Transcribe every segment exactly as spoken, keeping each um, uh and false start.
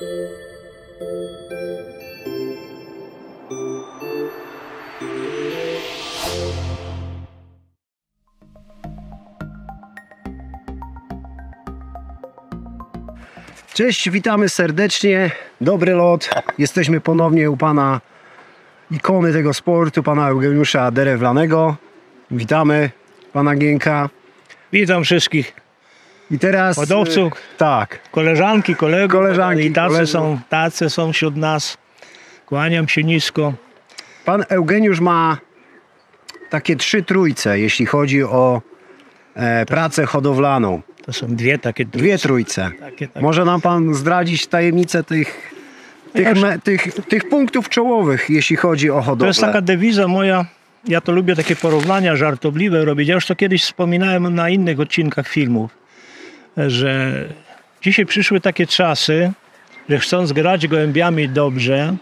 Cześć, witamy serdecznie, dobry lot. Jesteśmy ponownie u pana ikony tego sportu, pana Eugeniusza Derewlanego. Witamy pana Gienka. Witam wszystkich I teraz hodowców, tak, koleżanki, kolegów, Koleżanki, i tacy kolegów. są, tacy są wśród nas. Kłaniam się nisko. pan Eugeniusz ma takie trzy trójce, jeśli chodzi o e, pracę hodowlaną. To są dwie takie Dwie trójce. Takie, takie. Może nam pan zdradzić tajemnicę tych, tych, me, tych, tych punktów czołowych, jeśli chodzi o hodowlę? To jest taka dewiza moja. Ja to lubię takie porównania żartobliwe robić. Ja już to kiedyś wspominałem na innych odcinkach filmów, że dzisiaj przyszły takie czasy, że chcąc grać gołębiami dobrze,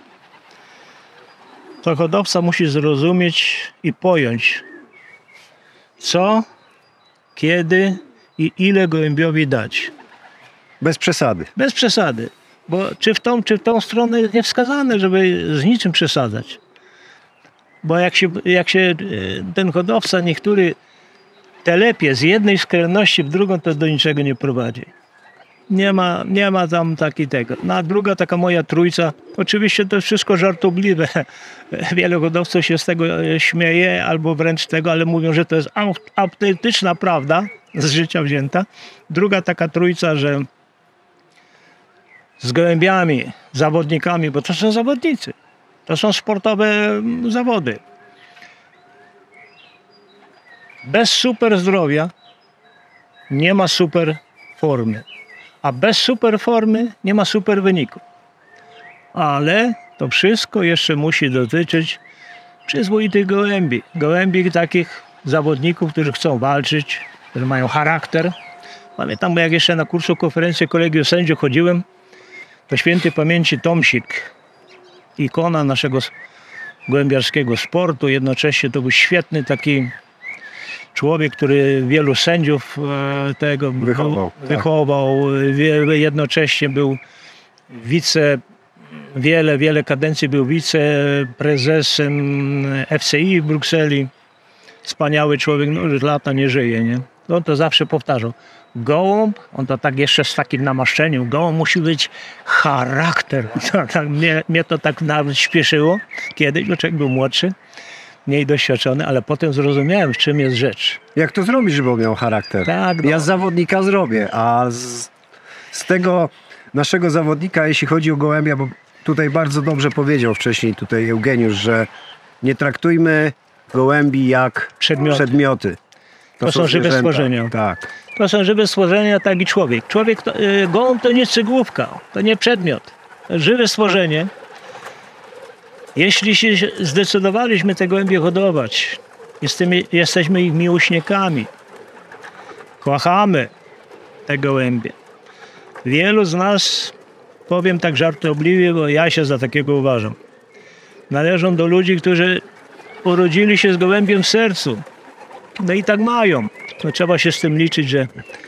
to hodowca musi zrozumieć i pojąć, co, kiedy i ile gołębiowi dać. Bez przesady. Bez przesady. Bo czy w tą, czy w tą stronę jest niewskazane, żeby z niczym przesadzać. Bo jak się, jak się ten hodowca niektóry telepie z jednej skrajności w drugą, to do niczego nie prowadzi. Nie ma, nie ma tam takiej tego. No a druga taka moja trójca, oczywiście to jest wszystko żartobliwe. Wielu hodowców się z tego śmieje, albo wręcz tego, ale mówią, że to jest autentyczna prawda z życia wzięta. Druga taka trójca, że z gołębiami, zawodnikami, bo to są zawodnicy. To są sportowe zawody. Bez super zdrowia nie ma super formy. A bez super formy nie ma super wyniku. Ale to wszystko jeszcze musi dotyczyć przyzwoitych gołębi. Gołębi takich zawodników, którzy chcą walczyć, którzy mają charakter. Pamiętam, jak jeszcze na kursu konferencji Kolegium Sędziów chodziłem, to świętej pamięci Tomsik, ikona naszego gołębiarskiego sportu. Jednocześnie to był świetny taki człowiek, który wielu sędziów tego Wychował, był, wychował. Tak. Jednocześnie był wice, wiele, wiele kadencji był wiceprezesem F C I w Brukseli. Wspaniały człowiek, no już lata nie żyje, nie? On to zawsze powtarzał. Gołąb, on to tak jeszcze z takim namaszczeniem, gołąb musi być charakter. To, tak, mnie, mnie to tak nawet śpieszyło kiedyś, bo człowiek był młodszy, mniej doświadczony, ale potem zrozumiałem, w czym jest rzecz. Jak to zrobić, żeby on miał charakter? Tak, no. Ja z zawodnika zrobię, a z, z tego naszego zawodnika, jeśli chodzi o gołębia, bo tutaj bardzo dobrze powiedział wcześniej tutaj Eugeniusz, że nie traktujmy gołębi jak Przedmioty. przedmioty. To, to są żywe zwierzęta. stworzenia. Tak. To są żywe stworzenia, tak i człowiek. Człowiek, to, y, gołąb to nie cygłówka, to nie przedmiot. Żywe stworzenie. Jeśli się zdecydowaliśmy te gołębie hodować, jesteśmy, jesteśmy ich miłośnikami. Kochamy te gołębie. Wielu z nas, powiem tak żartobliwie, bo ja się za takiego uważam, należą do ludzi, którzy urodzili się z gołębiem w sercu. No i tak mają. No trzeba się z tym liczyć, że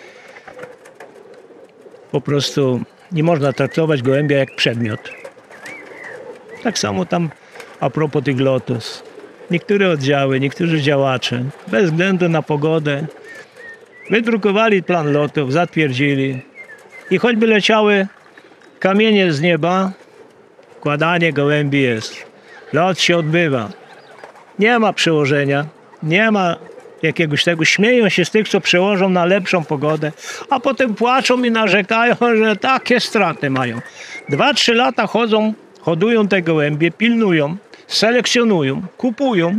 po prostu nie można traktować gołębia jak przedmiot. Tak samo tam a propos tych lotos. Niektóre oddziały, niektórzy działacze, bez względu na pogodę, wydrukowali plan lotów, zatwierdzili i choćby leciały kamienie z nieba, wkładanie gołębi jest. Lot się odbywa. Nie ma przełożenia, nie ma jakiegoś tego. Śmieją się z tych, co przełożą na lepszą pogodę, a potem płaczą i narzekają, że takie straty mają. Dwa, trzy lata chodzą, hodują te gołębie, pilnują, selekcjonują, kupują,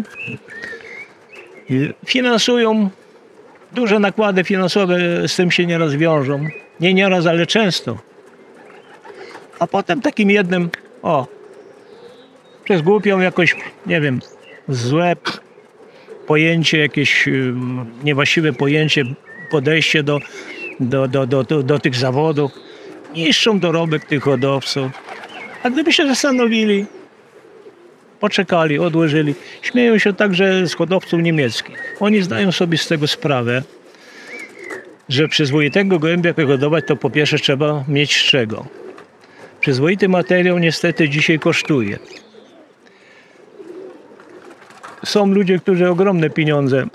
finansują. Duże nakłady finansowe z tym się nieraz wiążą. Nie nieraz, ale często. A potem takim jednym, o, przez głupią jakoś, nie wiem, złe pojęcie, jakieś niewłaściwe pojęcie, podejście do, do, do, do, do, do tych zawodów, niszczą dorobek tych hodowców. A gdyby się zastanowili, poczekali, odłożyli. Śmieją się także z hodowców niemieckich. Oni zdają sobie z tego sprawę, że przyzwoitego gołębia wyhodować, to po pierwsze trzeba mieć z czego. Przyzwoity materiał niestety dzisiaj kosztuje. Są ludzie, którzy ogromne pieniądze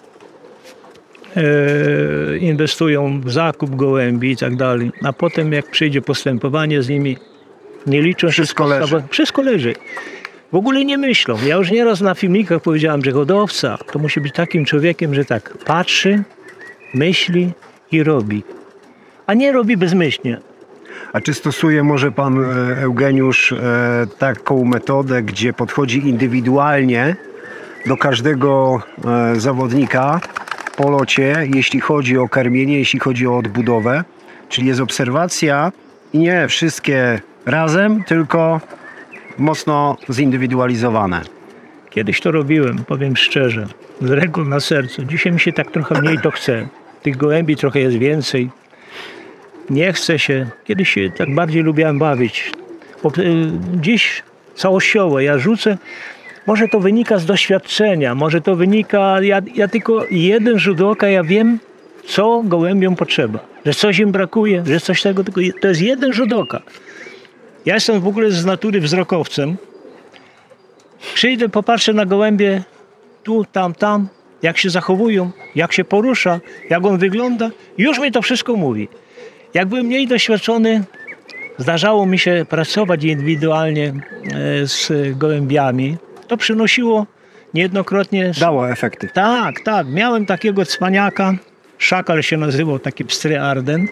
e, inwestują w zakup gołębi i tak dalej, a potem jak przyjdzie postępowanie z nimi, nie liczą się... Wszystko leży. Wszystko leży. W ogóle nie myślą. Ja już nieraz na filmikach powiedziałem, że hodowca to musi być takim człowiekiem, że tak patrzy, myśli i robi. A nie robi bezmyślnie. A czy stosuje może pan e, Eugeniusz e, taką metodę, gdzie podchodzi indywidualnie do każdego e, zawodnika po locie, jeśli chodzi o karmienie, jeśli chodzi o odbudowę? Czyli jest obserwacja i nie wszystkie razem, tylko mocno zindywidualizowane. Kiedyś to robiłem, powiem szczerze, z ręką na sercu. Dzisiaj mi się tak trochę mniej to chce. Tych gołębi trochę jest więcej. Nie chce się. Kiedyś się tak bardziej lubiłem bawić. Dziś całościowo ja rzucę. Może to wynika z doświadczenia, może to wynika... Ja, ja tylko jeden rzut oka, ja wiem, co gołębiom potrzeba. Że coś im brakuje, że coś tego... Tylko to jest jeden rzut oka. Ja jestem w ogóle z natury wzrokowcem. Przyjdę, popatrzę na gołębie tu, tam, tam, jak się zachowują, jak się porusza, jak on wygląda. Już mi to wszystko mówi. Jak byłem mniej doświadczony, zdarzało mi się pracować indywidualnie z gołębiami. To przynosiło niejednokrotnie... Dało efekty. Tak, tak. Miałem takiego cwaniaka, Szakal się nazywał, taki pstry Arden.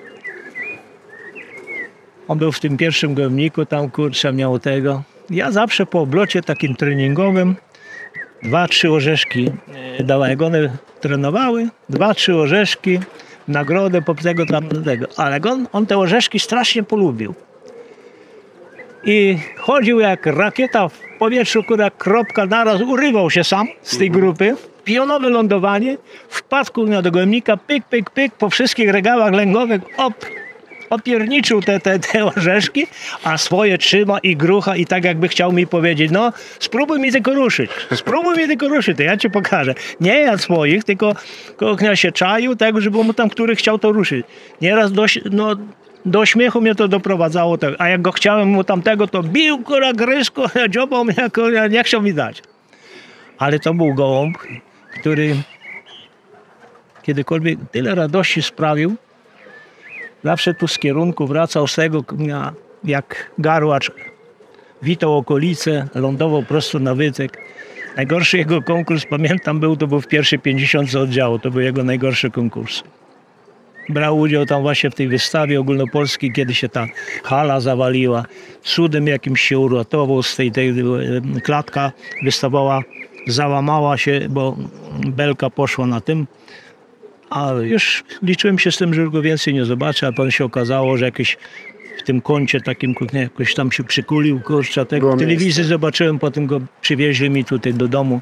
On był w tym pierwszym gołębniku, tam kurczę miał tego. Ja zawsze po oblocie takim treningowym dwa, trzy orzeszki dałem. Jak one trenowały, dwa, trzy orzeszki, nagrodę po tego, tam, tego. Ale on, on te orzeszki strasznie polubił. I chodził jak rakieta w powietrzu, która kropka naraz, urywał się sam z tej grupy. Pionowe lądowanie, wpadł do gołębnika, pyk, pyk, pyk, po wszystkich regałach lęgowych, op, opierniczył te, te, te orzeszki, a swoje trzyma i grucha i tak jakby chciał mi powiedzieć, no spróbuj mi tylko ruszyć, spróbuj mi tylko ruszyć, to ja ci pokażę. Nie jadł swoich, tylko kochnia się czaił, tak, żeby mu tam, który chciał to ruszyć. Nieraz do, no, do śmiechu mnie to doprowadzało, tak. A jak go chciałem mu tamtego, to bił, kura, gryzł, kura, dziobał mnie, kura, nie chciał mi dać. Ale to był gołąb, który kiedykolwiek tyle radości sprawił. Zawsze tu z kierunku wracał z tego, jak garłacz witał okolice, lądował prosto na wytek. Najgorszy jego konkurs, pamiętam, był, to był w pierwszej pięćdziesiątce oddziału, to był jego najgorszy konkurs. Brał udział tam właśnie w tej wystawie ogólnopolskiej, kiedy się ta hala zawaliła. Cudem jakimś się uratował z tej, tej klatka wystawała, załamała się, bo belka poszła na tym. A już liczyłem się z tym, że go więcej nie zobaczę, a potem się okazało, że jakieś w tym kącie takim jakoś tam się przykulił, kurczę, tego w telewizji zobaczyłem, potem go przywieźli mi tutaj do domu.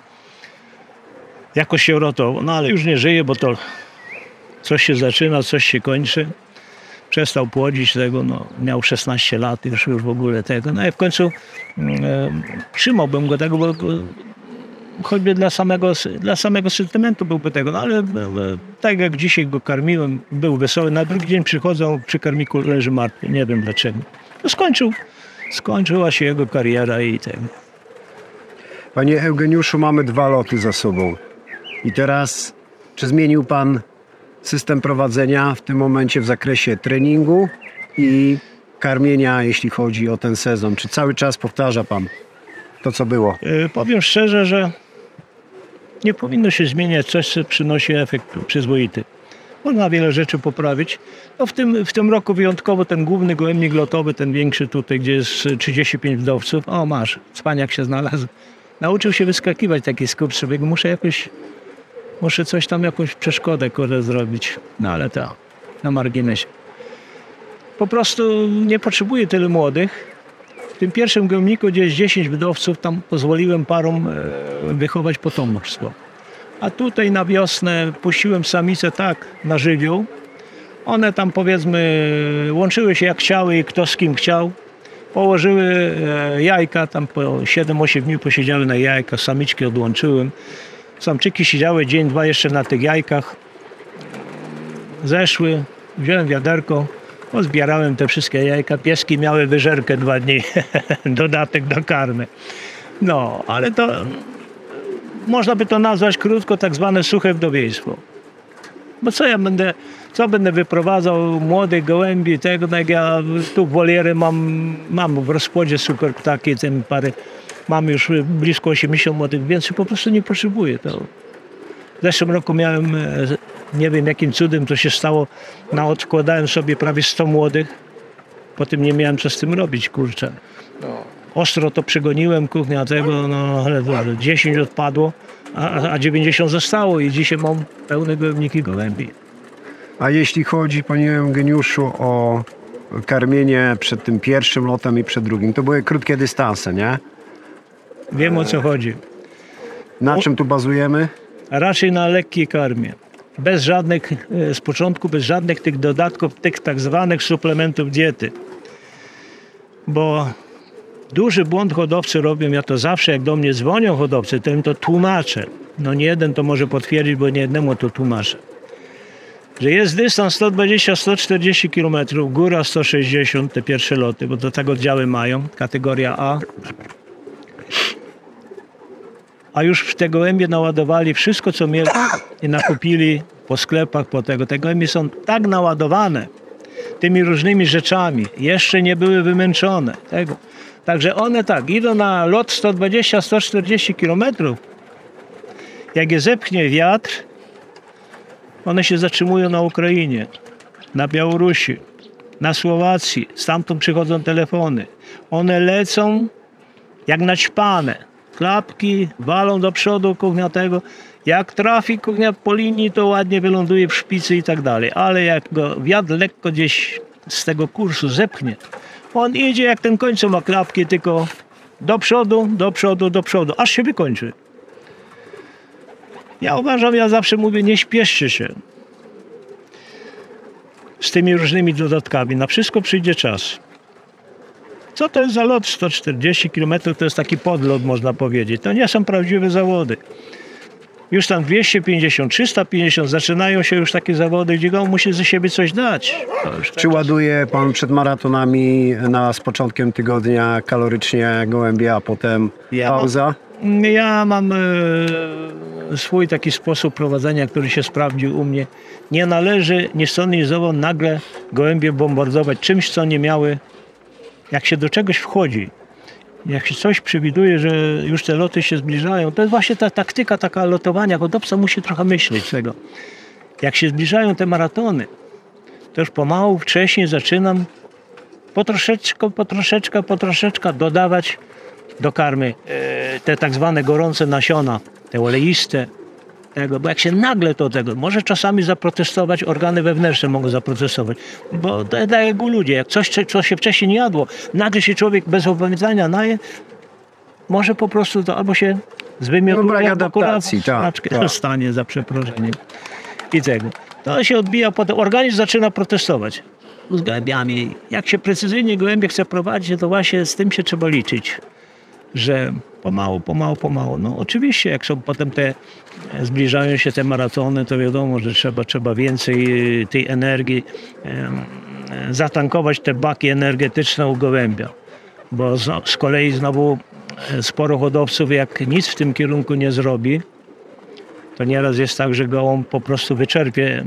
Jakoś się uratował, no ale już nie żyje, bo to coś się zaczyna, coś się kończy. Przestał płodzić tego, no miał szesnaście lat, już, już w ogóle tego. No i w końcu e, trzymałbym go tego, bo choćby dla samego, dla samego sentymentu byłby tego, no ale e, tak jak dzisiaj go karmiłem, był wesoły, na drugi dzień przychodzą, przy karmiku leży martwy, nie wiem dlaczego. No skończył, skończyła się jego kariera i tego. Panie Eugeniuszu, mamy dwa loty za sobą. I teraz, czy zmienił pan system prowadzenia w tym momencie w zakresie treningu i karmienia, jeśli chodzi o ten sezon? Czy cały czas powtarza pan to, co było? E, powiem szczerze, że nie powinno się zmieniać coś, co przynosi efekt przyzwoity. Można wiele rzeczy poprawić. No w, tym, w tym roku wyjątkowo ten główny gołębnik lotowy, ten większy tutaj, gdzie jest trzydzieści pięć wdowców. O, masz, cwaniak się znalazł. Nauczył się wyskakiwać taki skup sobie. Muszę jakoś, muszę coś tam, jakąś przeszkodę kurde zrobić. No ale to na marginesie. Po prostu nie potrzebuję tyle młodych. W tym pierwszym gołębniku, gdzie jest dziesięć wdowców, tam pozwoliłem parom wychować potomstwo. A tutaj na wiosnę puściłem samice tak na żywioł. One tam powiedzmy łączyły się jak chciały i kto z kim chciał. Położyły jajka, tam po siedem osiem dni posiedziały na jajkach, samiczki odłączyłem. Samczyki siedziały dzień, dwa jeszcze na tych jajkach. Zeszły, wziąłem wiaderko, Pozbierałem te wszystkie jajka. Pieski miały wyżerkę dwa dni. Dodatek do karmy. No, ale to można by to nazwać krótko tak zwane suche wdowieństwo. Bo co ja będę, co będę wyprowadzał młodych gołębi, tego, no jak ja tu woliery mam, mam w rozpłodzie super ptaki, ten parę, mam już blisko osiemdziesiąt młodych, więcej po prostu nie potrzebuję. To. W zeszłym roku miałem, nie wiem jakim cudem to się stało, na odkładałem sobie prawie sto młodych, potem nie miałem co z tym robić, kurczę. Ostro to przegoniłem, kuchnia tego, no ale, ale dziesięć odpadło, a, a dziewięćdziesiąt zostało i dzisiaj mam pełne gołębniki gołębi. A jeśli chodzi, panie Eugeniuszu, o karmienie przed tym pierwszym lotem i przed drugim, to były krótkie dystanse, nie? Wiem o co chodzi. Na czym tu bazujemy? A raczej na lekkiej karmie. Bez żadnych, z początku bez żadnych tych dodatków, tych tak zwanych suplementów diety. Bo duży błąd hodowcy robią, ja to zawsze jak do mnie dzwonią hodowcy, to im to tłumaczę. No nie jeden to może potwierdzić, bo nie jednemu to tłumaczę. Że jest dystans sto dwadzieścia do stu czterdziestu kilometrów, góra sto sześćdziesiąt, te pierwsze loty, bo to tak oddziały mają, kategoria A. A już w te gołębie naładowali wszystko, co mieli i nakupili po sklepach, po tego. Te gołębie są tak naładowane tymi różnymi rzeczami, jeszcze nie były wymęczone. Tego. Także one tak, idą na lot sto dwadzieścia do stu czterdziestu kilometrów. Jak je zepchnie wiatr, one się zatrzymują na Ukrainie, na Białorusi, na Słowacji. Stamtąd przychodzą telefony. One lecą jak naćpane. Klapki walą do przodu, kuchnia tego. Jak trafi kuchnia po linii, to ładnie wyląduje w szpicy i tak dalej. Ale jak go wiatr lekko gdzieś z tego kursu zepchnie, on idzie jak ten końcu ma klapki, tylko do przodu, do przodu, do przodu, aż się wykończy. Ja uważam, ja zawsze mówię, nie śpieszcie się z tymi różnymi dodatkami. Na wszystko przyjdzie czas. Co to jest za lot? sto czterdzieści kilometrów to jest taki podlot, można powiedzieć. To nie są prawdziwe zawody. Już tam dwieście pięćdziesiąt, trzysta pięćdziesiąt zaczynają się już takie zawody, gdzie go musi ze siebie coś dać. Czy ładuje pan przed maratonami na z początkiem tygodnia kalorycznie gołębie, a potem Ja pauza? Ja mam e, swój taki sposób prowadzenia, który się sprawdził u mnie. Nie należy ni stąd, ni zowąd nagle gołębie bombardować czymś, co nie miały. Jak się do czegoś wchodzi, jak się coś przewiduje, że już te loty się zbliżają, to jest właśnie ta taktyka taka lotowania. Hodowca musi trochę myśleć tego. Jak się zbliżają te maratony, to już pomału wcześniej zaczynam po troszeczkę, po troszeczkę, po troszeczkę dodawać do karmy e, te tak zwane gorące nasiona, te oleiste, tego, bo jak się nagle to tego, może czasami zaprotestować, organy wewnętrzne mogą zaprotestować, bo to tak jak u ludzi, jak coś, co się wcześniej nie jadło, nagle się człowiek bez opamiętania naje, może po prostu to albo się zwymiotuje, No, brak albo adaptacji, tak, tak. stanie za przeproszeniem i tego. To się odbija, potem organizm zaczyna protestować z gołębiami. Jak się precyzyjnie gołębie chce prowadzić, to właśnie z tym się trzeba liczyć, że pomału, pomału, pomału. No oczywiście, jak są potem te, zbliżają się te maratony, to wiadomo, że trzeba, trzeba więcej tej energii, e, zatankować te baki energetyczne u gołębia. Bo z, z kolei znowu sporo hodowców, jak nic w tym kierunku nie zrobi, to nieraz jest tak, że gołąb po prostu wyczerpie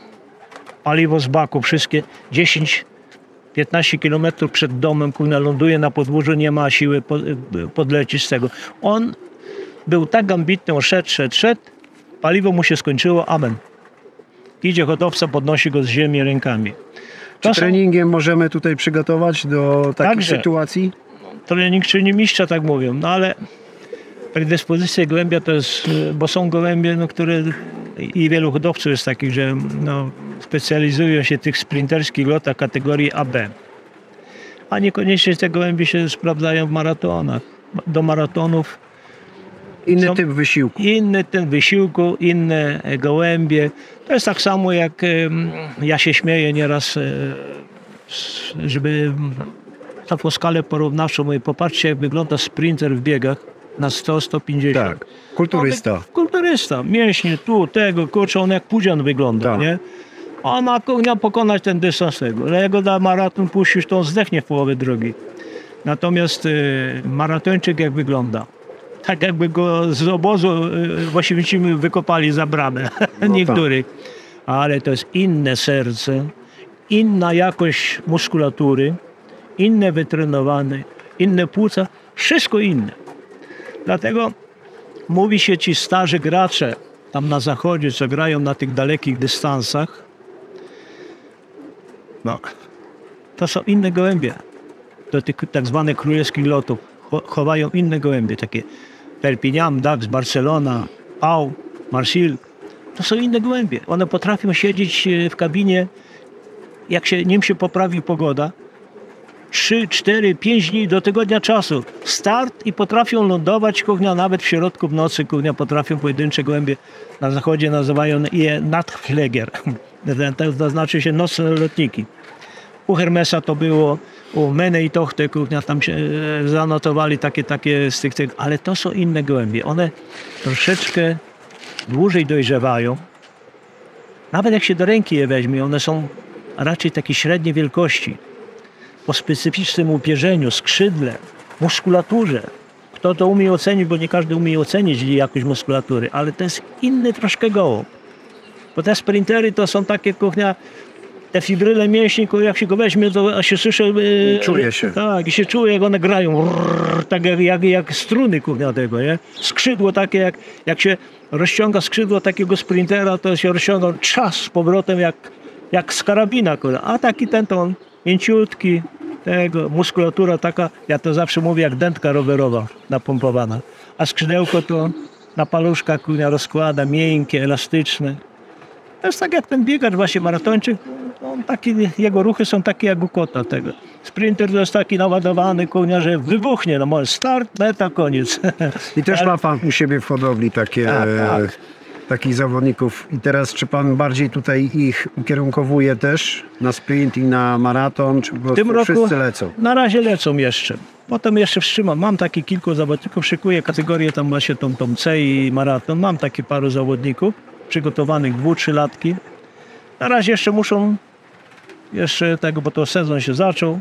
paliwo z baku, wszystkie dziesięć piętnaście kilometrów przed domem, kurna, ląduje na podwórzu, nie ma siły podlecieć z tego. On był tak ambitny, on szedł, szedł, szedł, paliwo mu się skończyło, amen. Idzie hodowca, podnosi go z ziemi rękami. Czy Czasem treningiem możemy tutaj przygotować do takich Także. sytuacji? trening czyni mistrza, tak mówią, no ale predyspozycje gołębia to jest, bo są gołębie, no, które i wielu hodowców jest takich, że no, specjalizują się w tych sprinterskich lotach kategorii A B. A niekoniecznie te gołębie się sprawdzają w maratonach. Do maratonów Inny Są- typ wysiłku. inny ten wysiłku, inne gołębie. To jest tak samo jak em, ja się śmieję nieraz, e, s- żeby taką skalę porównawczą mówię, popatrzcie jak wygląda sprinter w biegach na sto sto pięćdziesiąt. Tak, kulturysta. Kulturysta, mięśnie tu, tego, kurczę, on jak pudzian wygląda, Tak. nie? On ma kognia pokonać ten dystans tego. Ale jak go da maraton puścisz, to on zdechnie w połowie drogi. Natomiast y, maratończyk jak wygląda? Tak jakby go z obozu y, w Oświęcimiu wykopali za bramę. No Niektórych. Ale to jest inne serce, inna jakość muskulatury, inne wytrenowane, inne płuca, wszystko inne. Dlatego mówi się ci starzy gracze tam na zachodzie, co grają na tych dalekich dystansach, no, to są inne gołębie. Do tych tak zwanych królewskich lotów cho- chowają inne gołębie, takie Perpignan, Dax, Barcelona, Pau, Marseille. To są inne gołębie. One potrafią siedzieć e, w kabinie, jak się, nim się poprawi pogoda, trzy, cztery, pięć dni do tygodnia czasu. Start i potrafią lądować, kognia, nawet w środku w nocy, kognia, potrafią pojedyncze gołębie. Na zachodzie nazywają je Nachtfleger. To znaczy się nocne lotniki. U Hermesa to było, u Mene i Tochte, kognia, tam się e, zanotowali takie, takie z tych, tych, ale to są inne gołębie. One troszeczkę dłużej dojrzewają. Nawet jak się do ręki je weźmie, one są raczej takiej średniej wielkości. Po specyficznym upierzeniu, skrzydle, muskulaturze. Kto to umie ocenić, bo nie każdy umie ocenić jakość muskulatury, ale to jest inny troszkę gołąb. Bo te sprintery to są takie, kuchnia, te fibryle mięśni, jak się go weźmie, to się słyszy... Yy, Czuje się. Tak, i się czuje, jak one grają. Rrr, tak jak, jak, jak struny, kuchnia, tego, nie? Skrzydło takie, jak, jak się rozciąga skrzydło takiego sprintera, to się rozciąga czas z powrotem, jak, jak z karabina, kuchnia. A taki ten to on mięciutki, tego, muskulatura taka, ja to zawsze mówię, jak dętka rowerowa napompowana. A skrzydełko to na paluszkach kuchnia rozkłada, miękkie, elastyczne. To jest tak jak ten biegacz, właśnie maratończyk, on taki, jego ruchy są takie jak u kota tego. Sprinter to jest taki naładowany, kuchnia, że wybuchnie, no może start, meta, koniec. I też ma pan u siebie w hodowli takie, Tak, tak. e, takich zawodników. I teraz czy pan bardziej tutaj ich ukierunkowuje też na sprint i na maraton, czy po W tym prostu roku wszyscy lecą? na razie lecą jeszcze. Potem jeszcze wstrzymam. Mam taki kilku zawodników, szykuję kategorię tam właśnie tą, tą C i maraton. Mam takie paru zawodników przygotowanych, dwu, trzylatki. Na razie jeszcze muszą jeszcze tego, bo to sezon się zaczął.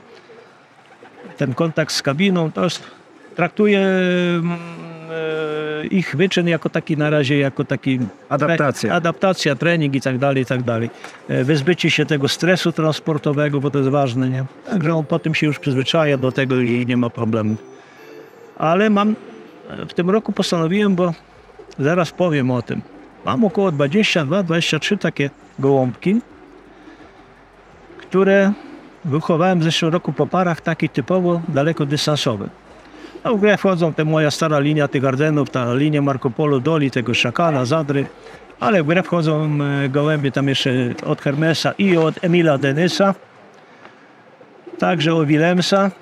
Ten kontakt z kabiną, to jest, traktuję mm, e, ich wyczyn jako taki na razie, jako taki... Adaptacja. Adaptacja, trening i tak dalej, i tak dalej. E, Wyzbycie się tego stresu transportowego, bo to jest ważne, nie? Także on potem się już przyzwyczaja do tego i nie ma problemu. Ale mam, w tym roku postanowiłem, bo zaraz powiem o tym. Mam około dwadzieścia dwa dwadzieścia trzy takie gołąbki, które wychowałem w zeszłym roku po parach takich typowo dalekodystansowych. No, w grę wchodzą te moja stara linia tych Ardenów, ta linia Marco Polo Doli, tego Szakala, Zadry, ale w grę wchodzą e, gołębie tam jeszcze od Hermesa i od Emila Denisa, także od Willemsa.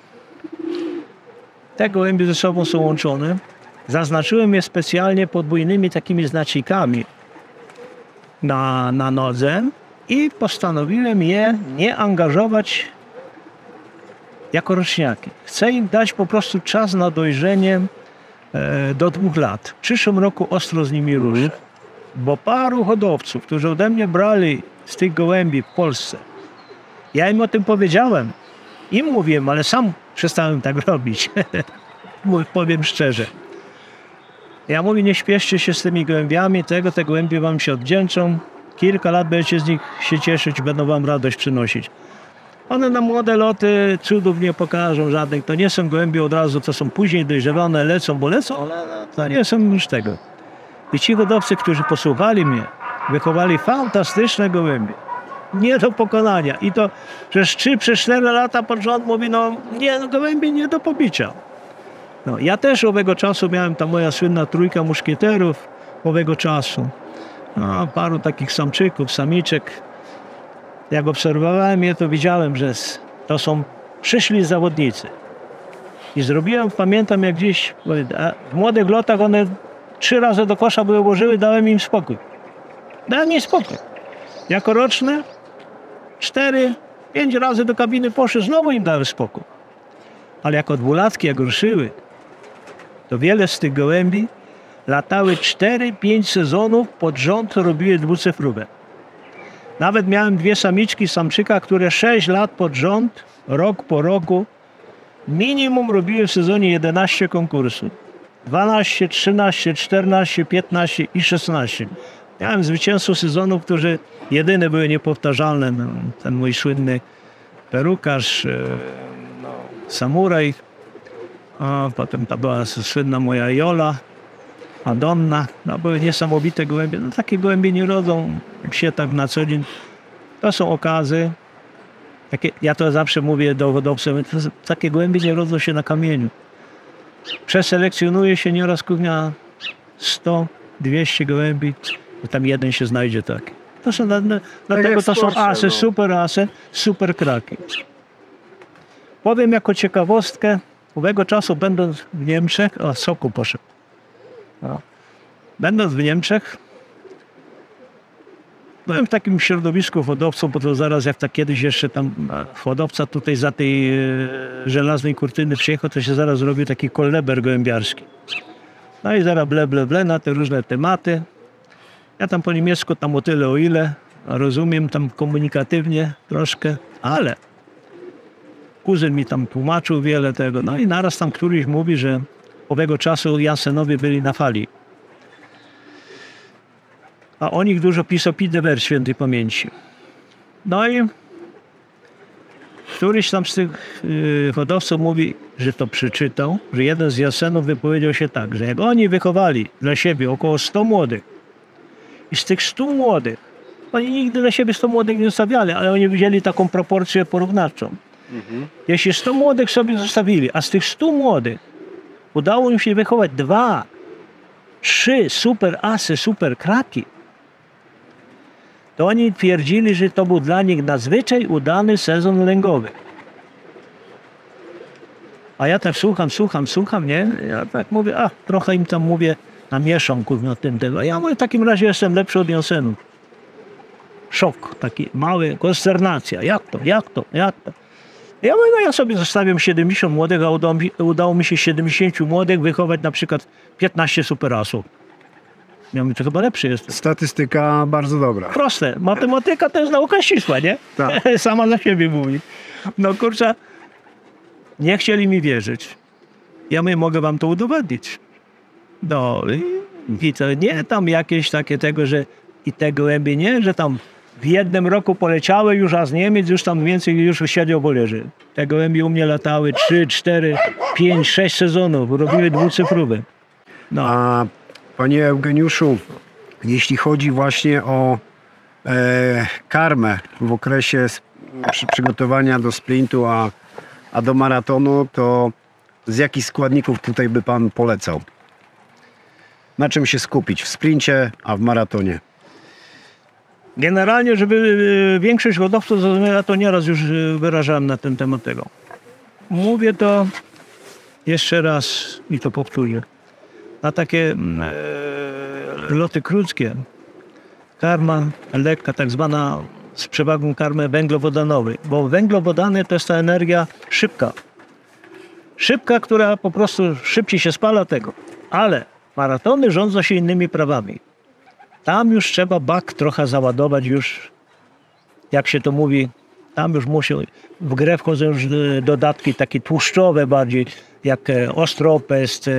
Te gołębie ze sobą są łączone. Zaznaczyłem je specjalnie podwójnymi takimi znacikami na, na nodze i postanowiłem je nie angażować jako roczniaki. Chcę im dać po prostu czas na dojrzenie e, do dwóch lat. W przyszłym roku ostro z nimi ruszę. Bo paru hodowców, którzy ode mnie brali z tych gołębi w Polsce, ja im o tym powiedziałem. Im mówiłem, ale sam przestałem tak robić. Powiem szczerze. Ja mówię, nie śpieszcie się z tymi gołębiami, tego te gołębie wam się odwdzięczą. Kilka lat będziecie z nich się cieszyć, będą wam radość przynosić. One na młode loty cudów nie pokażą żadnych. To nie są gołębie od razu, to są później dojrzewane, lecą, bo lecą, ale to nie są już tego. I ci hodowcy, którzy posłuchali mnie, wychowali fantastyczne gołębie. Nie do pokonania. I to przez trzy, przez cztery lata pod rząd mówi, no nie, no, gołębie nie do pobicia. No, ja też owego czasu miałem ta moja słynna trójka muszkieterów owego czasu. No, paru takich samczyków, samiczek. Jak obserwowałem je, to widziałem, że to są przyszli zawodnicy. I zrobiłem, pamiętam jak gdzieś, w młodych lotach one trzy razy do kosza były ułożyły, dałem im spokój. Dałem im spokój. Jako roczne cztery, pięć razy do kabiny poszły, znowu im dałem spokój. Ale jako dwulatki, jak ruszyły, to wiele z tych gołębi latały cztery pięć sezonów pod rząd, robiły dwucyfrówkę. Nawet miałem dwie samiczki samczyka, które sześć lat pod rząd, rok po roku, minimum robiły w sezonie jedenaście konkursów. dwanaście, trzynaście, czternaście, piętnaście i szesnaście. Miałem zwycięzców sezonu, którzy jedyne były niepowtarzalne. No, ten mój słynny perukarz, e, no, samuraj, a potem ta była słynna moja Jola, Madonna. No, były niesamowite gołębie. No, takie gołębie nie rodzą się tak na co dzień. To są okazy. Takie, ja to zawsze mówię do hodowców, takie gołębie nie rodzą się na kamieniu. Przeselekcjonuje się nieraz kuchnia sto, dwieście gołębi, bo tam jeden się znajdzie taki. To są, dlatego to są asy, no. super asy, super kraki. Powiem jako ciekawostkę, owego czasu będąc w Niemczech, o soku poszedł. No. Będąc w Niemczech, byłem w takim środowisku hodowców, bo to zaraz jak tak kiedyś jeszcze tam hodowca tutaj za tej e, żelaznej kurtyny przyjechał, to się zaraz zrobił taki koleber gołębiarski. No i zaraz ble, ble, ble na te różne tematy. Ja tam po niemiecku tam o tyle o ile, rozumiem tam komunikatywnie troszkę, ale kuzyn mi tam tłumaczył wiele tego. No i naraz tam któryś mówi, że owego czasu Jansenowie byli na fali. A o nich dużo pisał Pidewer świętej pamięci. No i któryś tam z tych yy, hodowców mówi, że to przeczytał, że jeden z Jansenów wypowiedział się tak, że jak oni wychowali dla siebie około stu młodych i z tych stu młodych, oni nigdy dla siebie stu młodych nie zostawiali, ale oni wzięli taką proporcję porównawczą. Mhm. Jeśli stu młodych sobie zostawili, a z tych stu młodych udało im się wychować dwa, trzy super asy, super kraki, to oni twierdzili, że to był dla nich nadzwyczaj udany sezon lęgowy. A ja tak słucham, słucham, słucham, nie? Ja tak mówię, a trochę im tam mówię, namieszam kurwa tym tego. Ja mówię, w takim razie jestem lepszy od Jansenów. Szok, taki mały, konsternacja. Jak to, jak to, jak to? Ja mówię, no ja sobie zostawiam siedemdziesiąt młodych, a udało mi, udało mi się siedemdziesięciu młodych wychować na przykład piętnaście superasów. Ja mówię, to chyba lepszy jest. Statystyka bardzo dobra. Proste. Matematyka to jest nauka ścisła, nie? Tak. Sama dla siebie mówi. No kurczę, nie chcieli mi wierzyć. Ja mówię, mogę wam to udowodnić. No i, i to nie tam jakieś takie tego, że i te gołębie nie, że tam w jednym roku poleciały już, a z Niemiec już tam więcej już siedział w wolerze. Te gołębie u mnie latały trzy, cztery, pięć, sześć sezonów. Robiły dwucyfrowe. No. A panie Eugeniuszu, jeśli chodzi właśnie o e, karmę w okresie s- przy, przygotowania do sprintu, a, a do maratonu, to z jakich składników tutaj by pan polecał? Na czym się skupić w sprincie, a w maratonie? Generalnie, żeby większość hodowców zrozumiała, to nieraz już wyrażałem na ten temat tego. Mówię to jeszcze raz i to powtórzę. Na takie e, loty krótkie karma lekka, tak zwana z przewagą karmy węglowodanowej, bo węglowodany to jest ta energia szybka. Szybka, która po prostu szybciej się spala tego. Ale maratony rządzą się innymi prawami. Tam już trzeba bak trochę załadować już, jak się to mówi, tam już musi, w grę wchodzą już dodatki takie tłuszczowe bardziej, jak ostropest,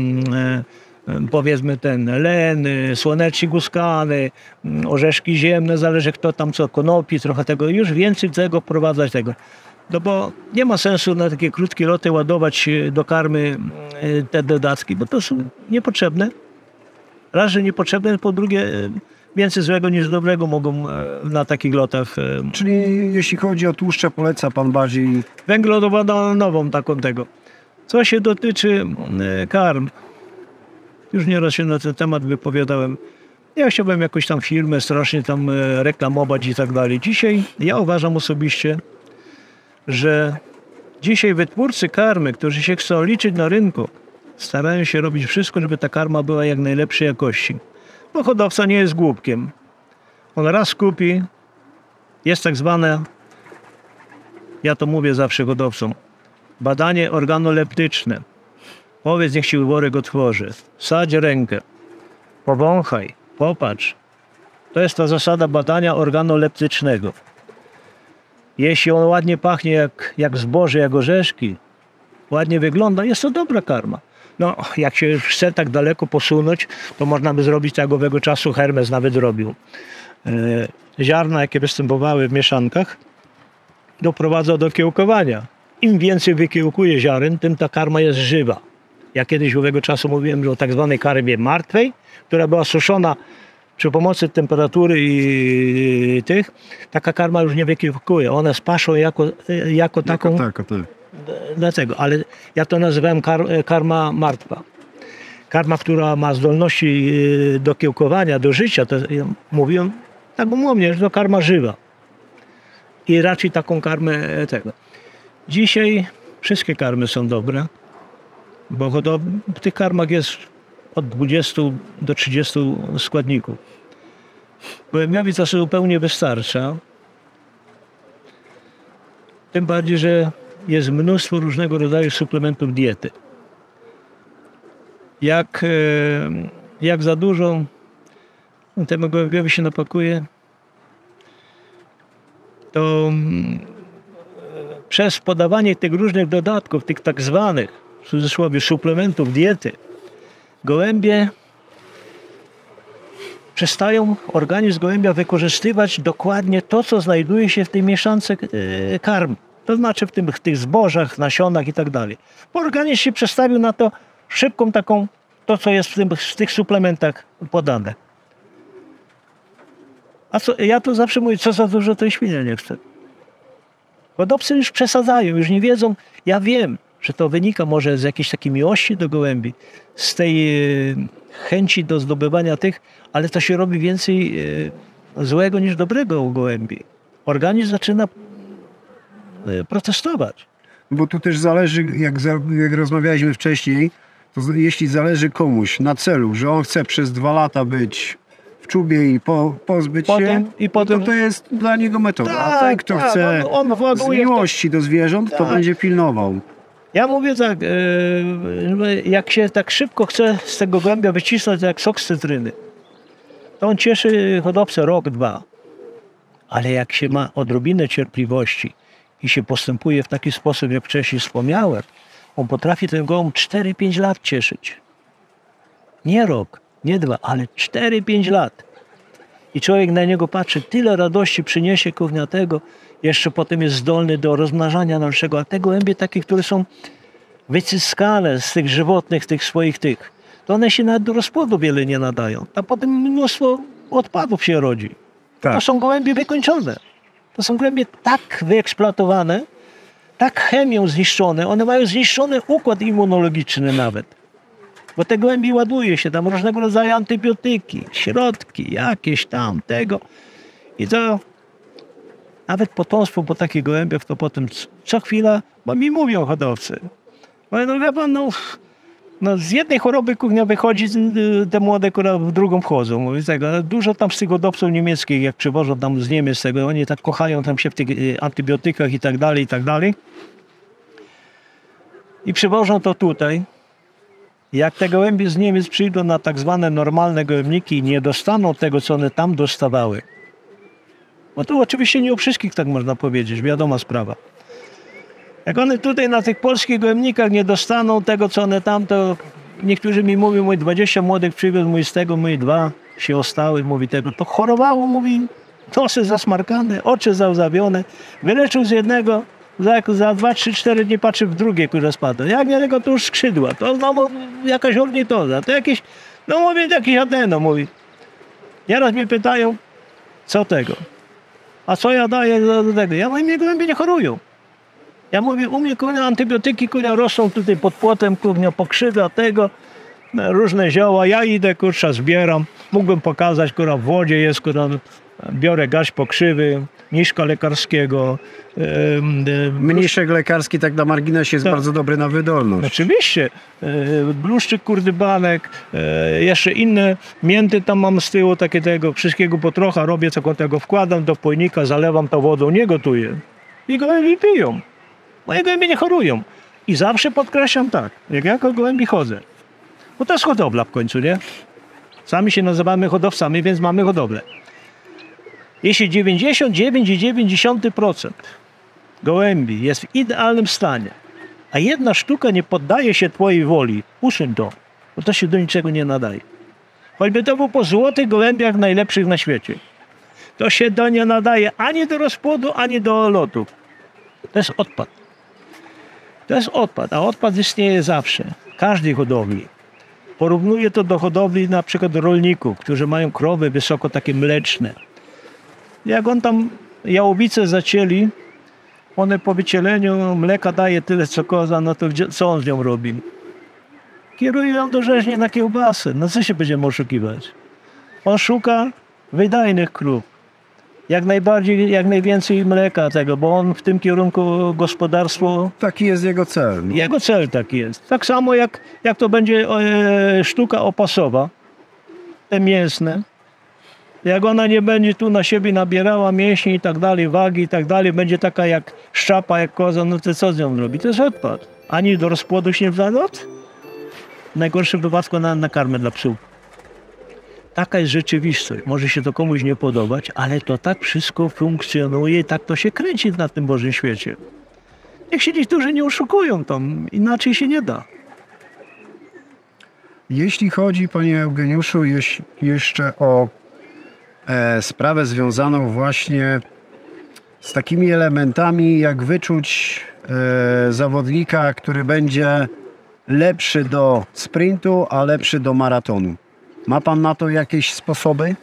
powiedzmy ten len, słonecznik łuskany, orzeszki ziemne, zależy kto tam co, konopi, trochę tego, już więcej tego wprowadzać tego. No bo nie ma sensu na takie krótkie loty ładować do karmy te dodatki, bo to są niepotrzebne. Raz, że niepotrzebne, po drugie więcej złego niż dobrego mogą na takich lotach. Czyli jeśli chodzi o tłuszcze, poleca pan bardziej... Węglowodanową taką tego. Co się dotyczy karm, już nieraz się na ten temat wypowiadałem. Ja chciałbym jakąś tam firmę strasznie tam reklamować i tak dalej. Dzisiaj ja uważam osobiście, że dzisiaj wytwórcy karmy, którzy się chcą liczyć na rynku, starają się robić wszystko, żeby ta karma była jak najlepszej jakości. Bo hodowca nie jest głupkiem. On raz kupi, jest tak zwane, ja to mówię zawsze hodowcom, badanie organoleptyczne. Powiedz, niech ci worek otworzy. Sadź rękę, powąchaj, popatrz. To jest ta zasada badania organoleptycznego. Jeśli on ładnie pachnie jak, jak zboże, jak orzeszki, ładnie wygląda, jest to dobra karma. No, jak się chce tak daleko posunąć, to można by zrobić, tak owego czasu Hermes nawet robił. E, ziarna, jakie występowały w mieszankach, doprowadza do kiełkowania. Im więcej wykiełkuje ziaren, tym ta karma jest żywa. Ja kiedyś owego czasu mówiłem o tak zwanej karmie martwej, która była suszona przy pomocy temperatury i tych. Taka karma już nie wykiełkuje. One spaszą jako, jako taką... Jako tak, tak. Dlatego, ale ja to nazywałem kar, karma martwa. Karma, która ma zdolności do kiełkowania, do życia, to ja mówiłem tak umownie, że to karma żywa. I raczej taką karmę tego. Dzisiaj wszystkie karmy są dobre, bo w tych karmach jest od dwudziestu do trzydziestu składników. Gołębiowi to zupełnie wystarcza. Tym bardziej, że jest mnóstwo różnego rodzaju suplementów diety. Jak, jak za dużo temu gołębiowi się napakuje, to przez podawanie tych różnych dodatków, tych tak zwanych, w cudzysłowie, suplementów diety, gołębie przestają, organizm gołębia wykorzystywać dokładnie to, co znajduje się w tej mieszance karm. To znaczy w, tym, w tych zbożach, nasionach i tak dalej. Bo organizm się przestawił na to szybką taką, to co jest w, tym, w tych suplementach podane. A co, ja to zawsze mówię, co za dużo, to i świnia nie chce. Hodowcy już przesadzają, już nie wiedzą. Ja wiem, że to wynika może z jakiejś takiej miłości do gołębi, z tej e, chęci do zdobywania tych, ale to się robi więcej e, złego niż dobrego u gołębi. Organizm zaczyna e, protestować. Bo tu też zależy, jak, za, jak rozmawialiśmy wcześniej, to z- jeśli zależy komuś na celu, że on chce przez dwa lata być w czubie i po, pozbyć Potem- się, i potem- to, to jest dla niego metoda. A Tak, ten, kto tak, chce on- on z właduje w to- miłości do zwierząt, to Tak. będzie pilnował. Ja mówię tak, e, jak się tak szybko chce z tego gołębia wycisnąć jak sok z cytryny, to on cieszy hodowcę rok, dwa. Ale jak się ma odrobinę cierpliwości i się postępuje w taki sposób, jak wcześniej wspomniałem, on potrafi ten gołąb cztery pięć lat cieszyć. Nie rok, nie dwa, ale cztery pięć lat. I człowiek na niego patrzy, tyle radości przyniesie kurnia tego, jeszcze potem jest zdolny do rozmnażania naszego. A te gołębie takie, które są wyciskane z tych żywotnych, tych swoich tych, to one się nawet do rozpłodu wiele nie nadają. A potem mnóstwo odpadów się rodzi. Tak. To są gołębie wykończone. To są gołębie tak wyeksploatowane, tak chemią zniszczone, one mają zniszczony układ immunologiczny nawet. Bo te gołębie ładuje się tam różnego rodzaju antybiotyki, środki, jakieś tam, tego. I to nawet potomstwo po takich gołębiach to potem c- co chwila, bo mi mówią hodowcy. Mówię, no wie pan, no, no z jednej choroby kuchnia wychodzi, y, te młode kurwa w drugą wchodzą. Mówię, tego, ale dużo tam z tych hodowców niemieckich, jak przywożą tam z Niemiec tego, oni tak kochają tam się w tych y, antybiotykach i tak dalej, i tak dalej. I przywożą to tutaj. Jak te gołębie z Niemiec przyjdą na tak zwane normalne gołębniki i nie dostaną tego, co one tam dostawały, bo to oczywiście nie o wszystkich tak można powiedzieć, wiadoma sprawa. Jak one tutaj na tych polskich gołębnikach nie dostaną tego, co one tam, to niektórzy mi mówią, mój dwadzieścia młodych przywiózł, mój z tego, mój dwa się ostały, mówi tego, to chorowało, mówi, nosy zasmarkane, oczy załzawione, wyleczył z jednego, za, za dwa, trzy, cztery dni patrzy w drugie, które spadło. Jak nie tego, to już skrzydła, to znowu jakaś ornitoza, to jakieś, no mówię, jakiś adeno, mówi. Nieraz mnie pytają, co tego? A co ja daję do, do tego? Ja mówię, mnie gołębie nie chorują. Ja mówię, u mnie kurwa, antybiotyki kurwa, rosną tutaj pod płotem, kurwa, pokrzywia tego, różne zioła. Ja idę, kurczę, zbieram. Mógłbym pokazać, kurwa, w wodzie jest, kurwa, biorę gaź pokrzywy, mniszka lekarskiego. em, em, Mniszek lekarski, tak na marginesie, jest Tak. bardzo dobry na wydolność. Oczywiście. E, Bluszczyk kurdybanek, e, jeszcze inne mięty tam mam z tyłu, takie tego, wszystkiego po trochę robię, co tego wkładam do pojnika, zalewam to wodą, nie gotuję. I gołębie piją. Moje gołębie nie chorują. I zawsze podkreślam tak, jak ja jako gołębi chodzę, bo to jest hodowla w końcu, nie? Sami się nazywamy hodowcami, więc mamy hodowlę. Jeśli dziewięćdziesiąt dziewięć przecinek dziewięć procent gołębi jest w idealnym stanie, a jedna sztuka nie poddaje się twojej woli, usuń to, bo to się do niczego nie nadaje. Choćby to było po złotych gołębiach najlepszych na świecie. To się do nie nadaje ani do rozpłodu, ani do lotu. To jest odpad. To jest odpad, a odpad istnieje zawsze. W każdej hodowli. Porównuję to do hodowli na przykład rolników, którzy mają krowy wysoko takie mleczne. Jak on tam jałowice zacięli, one po wycieleniu mleka daje tyle co koza, no to gdzie, co on z nią robi? Kieruje ją do rzeźni na kiełbasę. No co się będziemy oszukiwać? On szuka wydajnych krów. Jak najbardziej, jak najwięcej mleka tego, bo on w tym kierunku gospodarstwo, Taki jest jego cel. No. jego cel taki jest. Tak samo jak, jak to będzie e, sztuka opasowa, te mięsne. Jak ona nie będzie tu na siebie nabierała mięśni i tak dalej, wagi i tak dalej, będzie taka jak szczapa, jak koza, no to co z nią robi? To jest odpad. Ani do rozpłodu się nie wda, no, w najgorszym wypadku na, na karmę dla psów. Taka jest rzeczywistość. Może się to komuś nie podobać, ale to tak wszystko funkcjonuje i tak to się kręci na tym Bożym świecie. Niech się niektórzy nie oszukują tam, inaczej się nie da. Jeśli chodzi, panie Eugeniuszu, jeś- jeszcze o e, sprawę związaną właśnie z takimi elementami, jak wyczuć e, zawodnika, który będzie lepszy do sprintu, a lepszy do maratonu. Ma pan na to jakieś sposoby?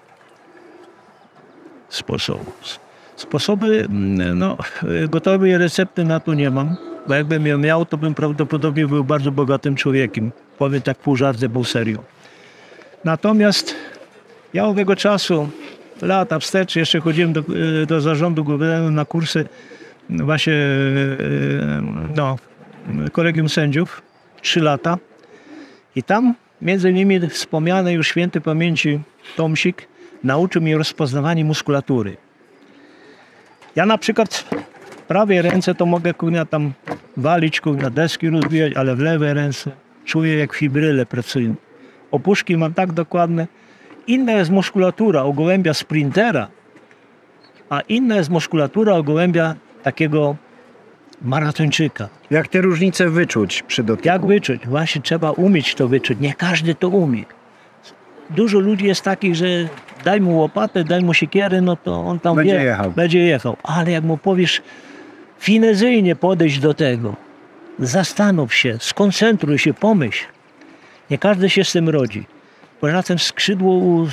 Sposobów. Sposoby, no, gotowej recepty na to nie mam, bo jakbym ją miał, to bym prawdopodobnie był bardzo bogatym człowiekiem. Powiem tak pół żartem, pół serio. Natomiast ja owego czasu, lata wstecz, jeszcze chodziłem do, do zarządu głównego na kursy właśnie no, kolegium sędziów, trzy lata. I tam między innymi wspomniany już świętej pamięci Tomsik nauczył mnie rozpoznawania muskulatury. Ja na przykład w prawej ręce to mogę kurnia tam walić, kurnia deski rozbijać, ale w lewej ręce czuję jak fibryle pracują. Opuszki mam tak dokładne. Inna jest muskulatura u gołębia sprintera, a inna jest muskulatura u gołębia takiego maratończyka. Jak te różnice wyczuć przy dotyku? Jak wyczuć? Właśnie trzeba umieć to wyczuć. Nie każdy to umie. Dużo ludzi jest takich, że daj mu łopatę, daj mu siekierę, no to on tam Będzie wie, jechał. będzie jechał. Ale jak mu powiesz finezyjnie podejść do tego, zastanów się, skoncentruj się, pomyśl. Nie każdy się z tym rodzi. Poza tym skrzydło u,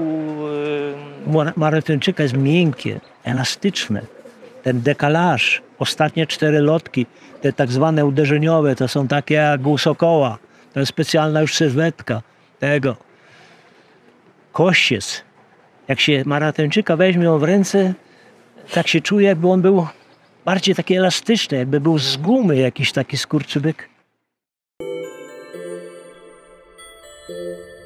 u e, maratończyka jest miękkie, elastyczne. Ten dekalaż, ostatnie cztery lotki, te tak zwane uderzeniowe, to są takie jak u sokoła. To jest specjalna już sylwetka tego. Kościec. Jak się maratończyka weźmie w ręce, tak się czuje, jakby on był bardziej taki elastyczny, jakby był z gumy jakiś taki skurczybyk.